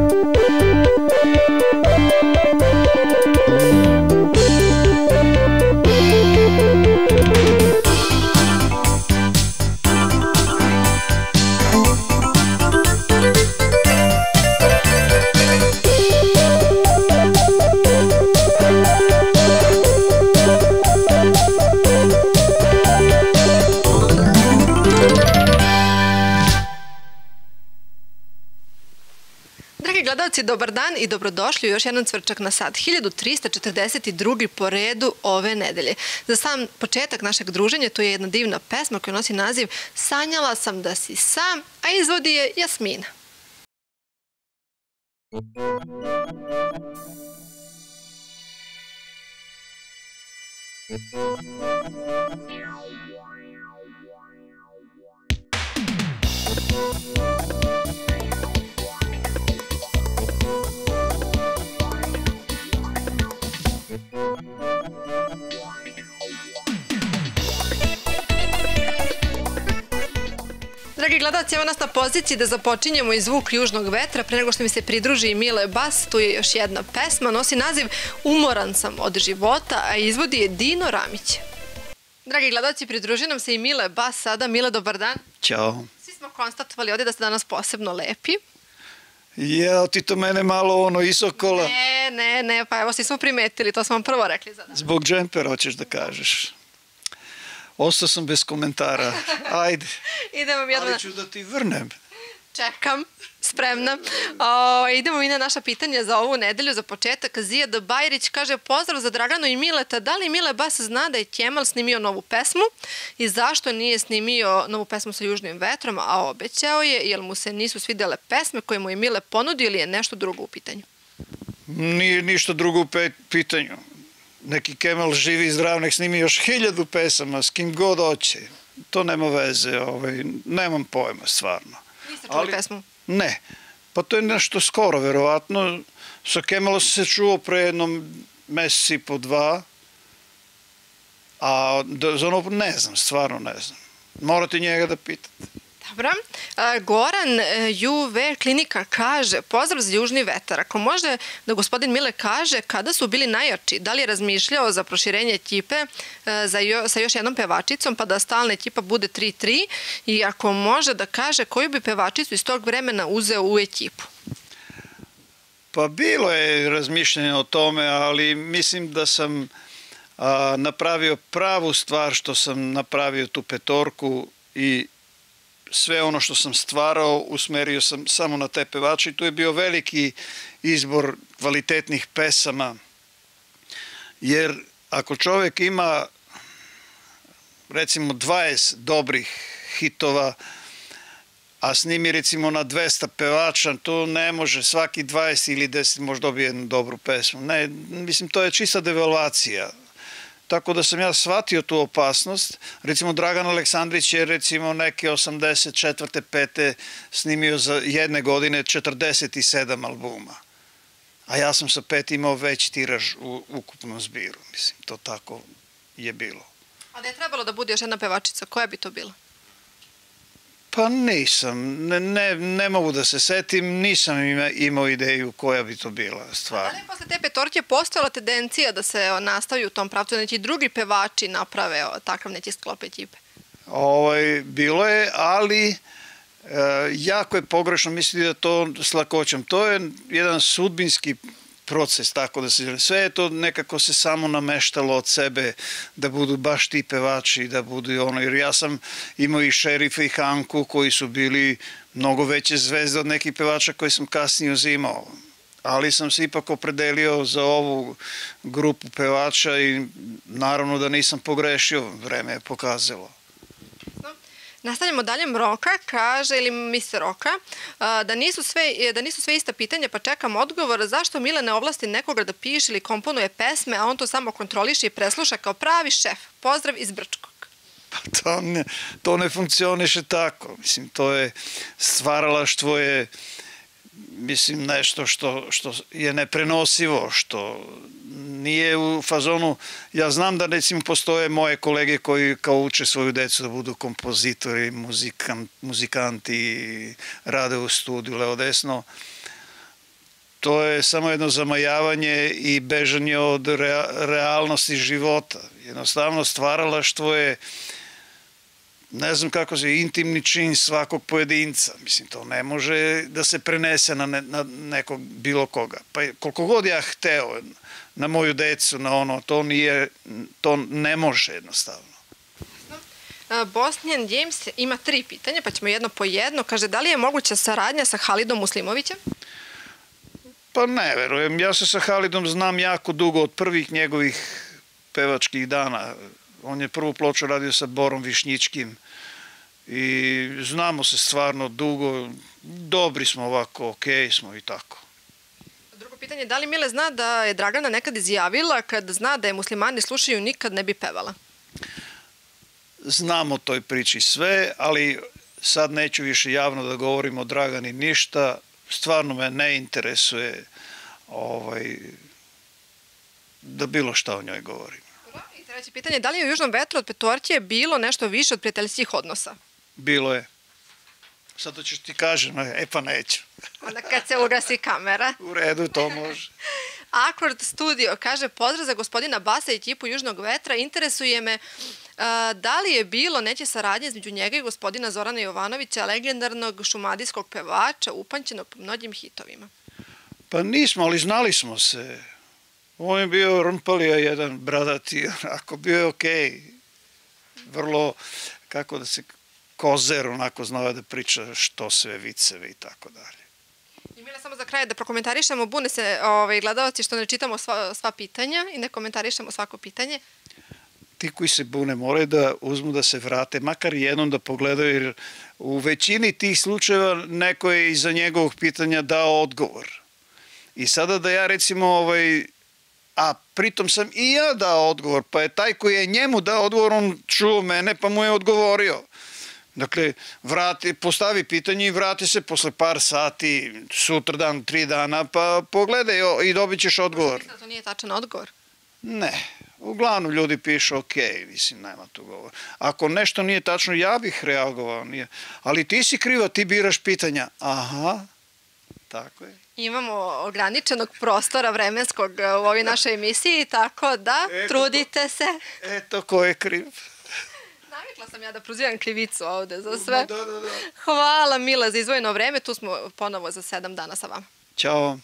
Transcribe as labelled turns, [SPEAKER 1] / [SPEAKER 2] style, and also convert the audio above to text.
[SPEAKER 1] Dobar dan i dobrodošli u još jedan Cvrčak na sat, 1342. po redu ove nedelje. Za sam početak našeg druženja to je jedna divna pesma koja nosi naziv Sanjala sam da si sam, a izvodi je Jasmina. Dragi gledalci, evo nas na poziciji da započinjemo i zvuk južnog vetra. Pre nego što mi se pridruži i Mile Bas, tu je još jedna pesma, nosi naziv Umoran sam od života, a izvodi je Dino Ramić. Dragi gledalci, pridruži nam se i Mile Bas sada. Mile, dobar dan.
[SPEAKER 2] Ćao.
[SPEAKER 1] Svi smo konstatovali ovdje da ste danas posebno lepi.
[SPEAKER 2] Jel ti to mene malo isokola?
[SPEAKER 1] Ne, pa evo svi smo primetili, to smo vam prvo rekli za danas.
[SPEAKER 2] Zbog džempera hoćeš da kažeš. Ostao sam bez komentara. Ajde. Ali ću da ti vrnem.
[SPEAKER 1] Čekam, spremna. Idemo mi na naša pitanja za ovu nedelju. Za početak, Zijad Bajrić kaže pozdrav za Draganu i Mileta. Da li Mile Bas zna da je Kemal snimio novu pesmu i zašto nije snimio novu pesmu sa Južnim vetrom, a obećao je, jer mu se nisu svidjele pesme koje mu je Mile ponudio ili je nešto drugo u pitanju?
[SPEAKER 2] Nije ništa drugo u pitanju. Neki Kemal živi i zdrav, nek snimi još 1000 pesama, s kim god hoće. To nema veze, nemam pojma, stvarno.
[SPEAKER 1] Niste čuli pesmu?
[SPEAKER 2] Ne, pa to je nešto skoro, verovatno. Sa Kemalom sam se čuo pre jednom mesec i po dva, a za ono ne znam, stvarno ne znam. Morate njega da pitate.
[SPEAKER 1] Dobro. Goran UV Klinika kaže, pozdrav za Južni vetar. Ako može da gospodin Mile kaže kada su bili najjači, da li je razmišljao za proširenje ekipe sa još jednom pevačicom, pa da stalna ekipa bude 3-3, i ako može da kaže koju bi pevačicu iz tog vremena uzeo u ekipu?
[SPEAKER 2] Pa bilo je razmišljanje o tome, ali mislim da sam napravio pravu stvar što sam napravio tu petorku i sve ono što sam stvarao usmerio sam samo na te pevače i tu je bio veliki izbor kvalitetnih pesama, jer ako čovjek ima recimo 20 dobrih hitova, a snimi recimo na 200 pevača, to ne može, svaki 20 ili 10 može dobiti jednu dobru pesmu. Ne, mislim, to je čista devalvacija. Tako da sam ja shvatio tu opasnost. Recimo, Dragan Aleksandrić je recimo neke 84. 5. snimio za jedne godine 47 albuma. A ja sam sa 5 imao veći tiraž u ukupnom zbiru. Mislim, to tako je bilo.
[SPEAKER 1] A da je trebalo da bude još jedna pevačica, koja bi to bila?
[SPEAKER 2] Pa nisam, ne mogu da se setim, nisam imao ideju koja bi to bila stvar.
[SPEAKER 1] Da li je posle te petorke postojala tendencija da se nastavi u tom pravcu, da neki drugi pevači naprave takav neki sklop ekipe?
[SPEAKER 2] Bilo je, ali jako je pogrešno misliti da to s lakoćom. To je jedan sudbinski proces, tako da se sve je to nekako se samo nameštalo od sebe da budu baš ti pevači, da budu ono, jer ja sam imao i Šerifa i Hanku koji su bili mnogo veće zvezde od nekih pevača koji sam kasnije uzimao, ali sam se ipak opredelio za ovu grupu pevača i naravno da nisam pogrešio, vreme je pokazalo.
[SPEAKER 1] Nastavljamo dalje. Roka kaže, ili Mr. Roka, da nisu sve ista pitanja, pa čekam odgovor zašto Mile ne ovlasti nekoga da piše ili komponuje pesme, a on to samo kontroliše i presluša kao pravi šef. Pozdrav iz Brčkog.
[SPEAKER 2] Pa to ne funkcioniše tako. Mislim, to je stvaralaštvo je, mislim, nešto što je neprenosivo, što nije u fazonu. Ja znam da recimo postoje moje kolege koji kao uče svoju decu da budu kompozitori, muzikanti, rade u studiju levo desno. to je samo jedno zamajavanje i bežanje od realnosti života. Jednostavno stvaralaštvo je, ne znam kako se, intimni čin svakog pojedinca. Mislim, to ne može da se prenese na nekog bilo koga. Pa koliko god ja hteo na moju decu, na ono, to ne može jednostavno.
[SPEAKER 1] Bosnian James ima 3 pitanja, pa ćemo jedno po jedno. Kaže, da li je moguća saradnja sa Halidom Muslimovićem?
[SPEAKER 2] Pa ne verujem. Ja se sa Halidom znam jako dugo, od prvih njegovih pevačkih dana. On je prvu ploču radio sa Borom Višnjičkim i znamo se stvarno dugo. Dobri smo ovako, okej smo i tako.
[SPEAKER 1] Drugo pitanje, da li Mile zna da je Dragana nekad izjavila kad zna da je muslimani slušaju nikad ne bi pevala?
[SPEAKER 2] Znam o toj priči sve, ali sad neću više javno da govorim o Dragani ništa. Stvarno me ne interesuje da bilo šta o njoj govorim.
[SPEAKER 1] I treće pitanje, da li je u Južnom vetru od petorke bilo nešto više od prijateljskih odnosa?
[SPEAKER 2] Bilo je. Sad to ćeš ti kažem, pa neću.
[SPEAKER 1] Onda kad se ugasi kamera.
[SPEAKER 2] U redu, to može.
[SPEAKER 1] Akord Studio kaže, pozdrav za gospodina Basa i ekipu Južnog vetra, interesuje me da li je bilo neće saradnje između njega i gospodina Zorana Jovanovića, legendarnog šumadijskog pevača, upamćenog po mnogim hitovima?
[SPEAKER 2] Pa nismo, ali znali smo se. On je bio Rmpalija jedan bradati, onako, bio je okej. Vrlo, kako da se, kozer, onako znao da priča što sve, viceve i tako dalje.
[SPEAKER 1] I Mile, samo za kraj da prokomentarišemo, bune se gledalci što ne čitamo sva pitanja i ne komentarišemo svako pitanje.
[SPEAKER 2] Ti koji se bune moraju da uzmu da se vrate, makar jednom da pogledaju, jer u većini tih slučajeva neko je iza njegovog pitanja dao odgovor. I sada da ja recimo, a pritom sam i ja dao odgovor, pa je taj koji je njemu dao odgovor, on čuo mene pa mu je odgovorio. Dakle, postavi pitanje i vrati se posle par sati, sutradan, 3 dana, pa pogledaj i dobit ćeš odgovor.
[SPEAKER 1] Mislim da to nije tačan odgovor?
[SPEAKER 2] Ne. Uglavnom ljudi pišu okej, mislim, nema tu govor. Ako nešto nije tačno, ja bih reagovao, ali ti si kriva, ti biraš pitanja. Aha, tako je.
[SPEAKER 1] Imamo ograničenog prostora vremenskog u ovoj našoj emisiji, tako da trudite se.
[SPEAKER 2] Eto ko je kriv.
[SPEAKER 1] Navikla sam ja da prozivam krivicu ovde za sve. Hvala Mila za izdvojeno vreme, tu smo ponovo za 7 dana sa vama.
[SPEAKER 2] Ćao.